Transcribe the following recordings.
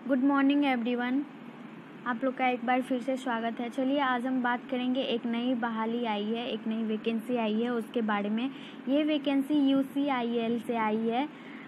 Good morning everyone. आप लोग का एक बार फिर से स्वागत है। चलिए आज हम बात करेंगे, एक नई बहाली आई है, एक नई वैकेंसी आई है उसके बारे में। ये वैकेंसी UCIL से आई है।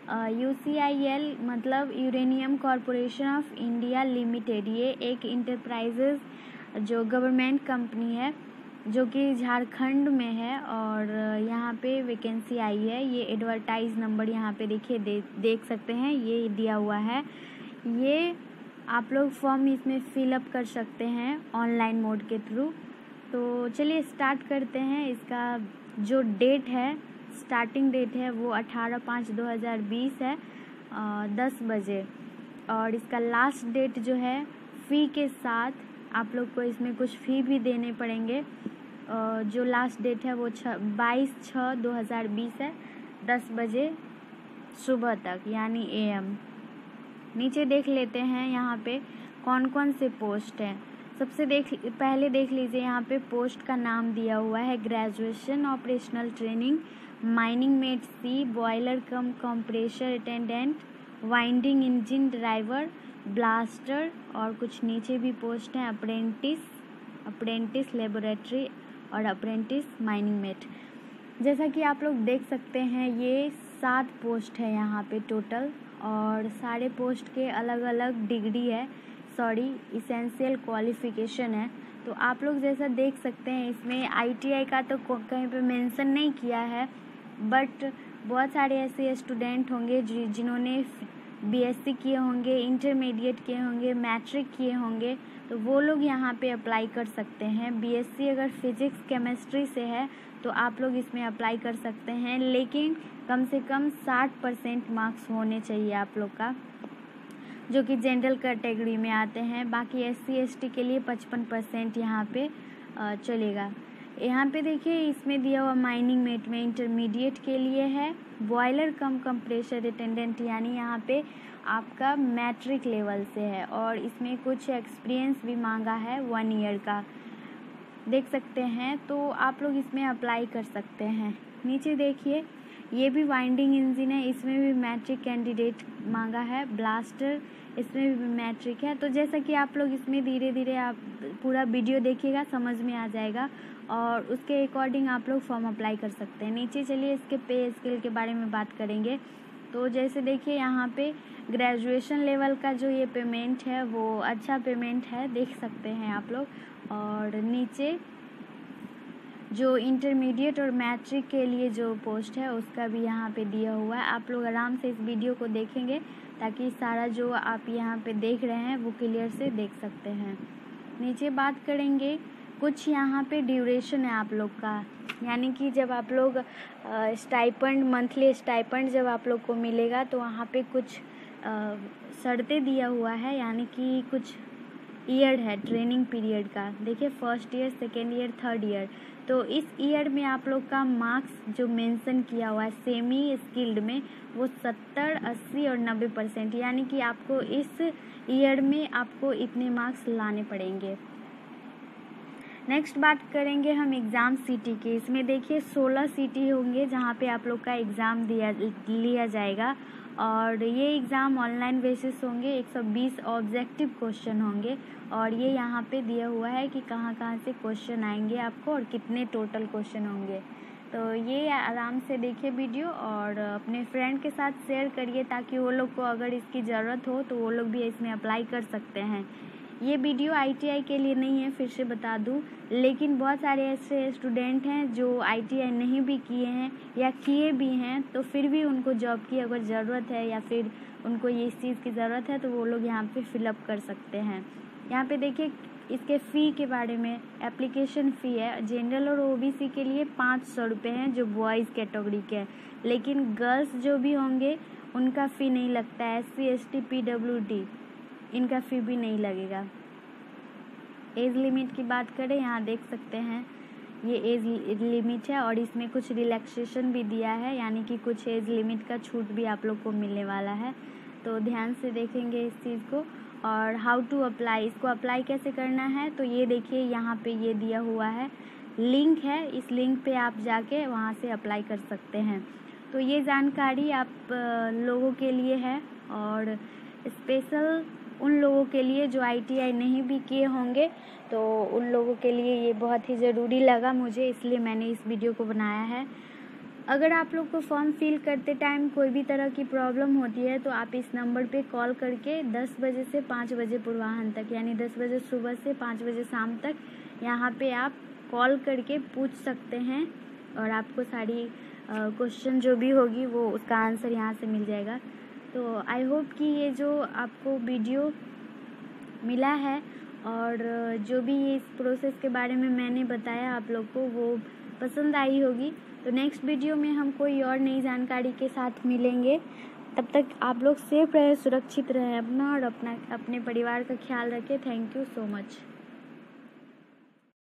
UCIL मतलब uranium corporation of India limited. ये एक इंटरप्राइजेज जो गवर्नमेंट कंपनी है जो कि झारखंड में है, और यहाँ पे वैकेंसी आई है। ये एडवर्टाइज नंबर यहाँ पे देखिए देख सकते हैं, ये दिया हुआ है। ये आप लोग फॉर्म इसमें फिलअप कर सकते हैं ऑनलाइन मोड के थ्रू। तो चलिए स्टार्ट करते हैं। इसका जो डेट है, स्टार्टिंग डेट है वो 18/5/2020 है, 10 बजे। और इसका लास्ट डेट जो है फ़ी के साथ, आप लोग को इसमें कुछ फ़ी भी देने पड़ेंगे। जो लास्ट डेट है वो 22/6/2020 है, 10 बजे सुबह तक, यानी AM। नीचे देख लेते हैं यहाँ पे कौन कौन से पोस्ट हैं। पहले देख लीजिए, यहाँ पे पोस्ट का नाम दिया हुआ है graduation operational training, mining mate C, boiler cum compressor attendant, winding engine driver, blaster, और कुछ नीचे भी पोस्ट हैं अप्रेंटिस लेबोरेटरी और अप्रेंटिस माइनिंग मेट। जैसा कि आप लोग देख सकते हैं ये 7 पोस्ट है यहाँ पे टोटल, और सारे पोस्ट के अलग अलग डिग्री है, इसेंशियल क्वालिफ़िकेशन है। तो आप लोग जैसा देख सकते हैं इसमें ITI का तो कहीं पे मेंशन नहीं किया है, बट बहुत सारे ऐसे स्टूडेंट होंगे जिन्होंने BSc किए होंगे, इंटरमीडिएट किए होंगे, मैट्रिक किए होंगे, तो वो लोग यहाँ पे अप्लाई कर सकते हैं। BSc अगर फिजिक्स केमिस्ट्री से है तो आप लोग इसमें अप्लाई कर सकते हैं, लेकिन कम से कम 60% मार्क्स होने चाहिए आप लोग का, जो कि जनरल कैटेगरी में आते हैं। बाकी SC ST के लिए 55% यहाँ पे चलेगा। यहाँ पे देखिए इसमें दिया हुआ माइनिंग मेट में इंटरमीडिएट के लिए है, बॉयलर कम कंप्रेशर अटेंडेंट, यानी यहाँ पे आपका मैट्रिक लेवल से है, और इसमें कुछ एक्सपीरियंस भी मांगा है 1 ईयर का, देख सकते हैं। तो आप लोग इसमें अप्लाई कर सकते हैं। नीचे देखिए ये भी वाइंडिंग इंजन है, इसमें भी मैट्रिक कैंडिडेट मांगा है, ब्लास्टर इसमें भी मैट्रिक है। तो जैसा कि आप लोग इसमें धीरे धीरे आप पूरा वीडियो देखिएगा, समझ में आ जाएगा, और उसके अकॉर्डिंग आप लोग फॉर्म अप्लाई कर सकते हैं। नीचे चलिए इसके पे स्केल के बारे में बात करेंगे। तो जैसे देखिए यहाँ पे ग्रेजुएशन लेवल का जो ये पेमेंट है वो अच्छा पेमेंट है, देख सकते हैं आप लोग। और नीचे जो इंटरमीडिएट और मैट्रिक के लिए जो पोस्ट है उसका भी यहाँ पे दिया हुआ है। आप लोग आराम से इस वीडियो को देखेंगे ताकि सारा जो आप यहाँ पे देख रहे हैं वो क्लियर से देख सकते हैं। नीचे बात करेंगे, कुछ यहाँ पे ड्यूरेशन है आप लोग का, यानी कि जब आप लोग स्टाइपेंड, मंथली स्टाइपेंड जब आप लोग को मिलेगा तो वहाँ पे कुछ शर्तें दिया हुआ है, यानी कि कुछ ईयर है ट्रेनिंग पीरियड का। देखिए first year, second year, third year. तो इस ईयर में आप लोग का मार्क्स जो मेंशन किया हुआ है सेमी स्किल्ड में वो 70, 80 और 90%, यानी कि आपको इस ईयर में आपको इतने मार्क्स लाने पड़ेंगे। नेक्स्ट बात करेंगे हम एग्ज़ाम सिटी के। इसमें देखिए 16 सिटी होंगे जहाँ पे आप लोग का एग्ज़ाम लिया जाएगा, और ये एग्ज़ाम ऑनलाइन बेसिस होंगे। 120 ऑब्जेक्टिव क्वेश्चन होंगे, और ये यहाँ पे दिया हुआ है कि कहाँ कहाँ से क्वेश्चन आएंगे आपको और कितने टोटल क्वेश्चन होंगे। तो ये आराम से देखिए वीडियो, और अपने फ्रेंड के साथ शेयर करिए ताकि वो लोग को अगर इसकी ज़रूरत हो तो वो लोग भी इसमें अप्लाई कर सकते हैं। ये वीडियो ITI के लिए नहीं है, फिर से बता दूं, लेकिन बहुत सारे ऐसे स्टूडेंट हैं जो ITI नहीं भी किए हैं या किए भी हैं, तो फिर भी उनको जॉब की अगर ज़रूरत है या फिर उनको ये इस चीज़ की ज़रूरत है तो वो लोग यहाँ पे फिलअप कर सकते हैं। यहाँ पे देखिए इसके फ़ी के बारे में, एप्लीकेशन फ़ी है जनरल और OBC के लिए 500 रुपये हैं जो बॉयज़ कैटेगरी के हैं, लेकिन गर्ल्स जो भी होंगे उनका फ़ी नहीं लगता है। SC ST PWD इनका फ़ी भी नहीं लगेगा। एज लिमिट की बात करें, यहाँ देख सकते हैं ये एज लिमिट है, और इसमें कुछ रिलैक्सेशन भी दिया है, यानी कि कुछ एज लिमिट का छूट भी आप लोग को मिलने वाला है। तो ध्यान से देखेंगे इस चीज़ को। और हाउ टू अप्लाई, इसको अप्लाई कैसे करना है, तो ये देखिए यहाँ पे ये दिया हुआ है, लिंक है, इस लिंक पे आप जाके वहाँ से अप्लाई कर सकते हैं। तो ये जानकारी आप लोगों के लिए है, और स्पेशल उन लोगों के लिए जो ITI नहीं भी किए होंगे, तो उन लोगों के लिए ये बहुत ही ज़रूरी लगा मुझे, इसलिए मैंने इस वीडियो को बनाया है। अगर आप लोग को फॉर्म फिल करते टाइम कोई भी तरह की प्रॉब्लम होती है तो आप इस नंबर पे कॉल करके 10 बजे से 5 बजे पूर्वाह्न तक, यानी 10 बजे सुबह से 5 बजे शाम तक यहाँ पे आप कॉल करके पूछ सकते हैं और आपको सारी क्वेश्चन जो भी होगी वो उसका आंसर यहाँ से मिल जाएगा। तो आई होप कि ये जो आपको वीडियो मिला है और जो भी इस प्रोसेस के बारे में मैंने बताया आप लोग को वो पसंद आई होगी। तो नेक्स्ट वीडियो में हम कोई और नई जानकारी के साथ मिलेंगे। तब तक आप लोग सेफ रहे, सुरक्षित रहें, अपना और अपने परिवार का ख्याल रखें। Thank you so much.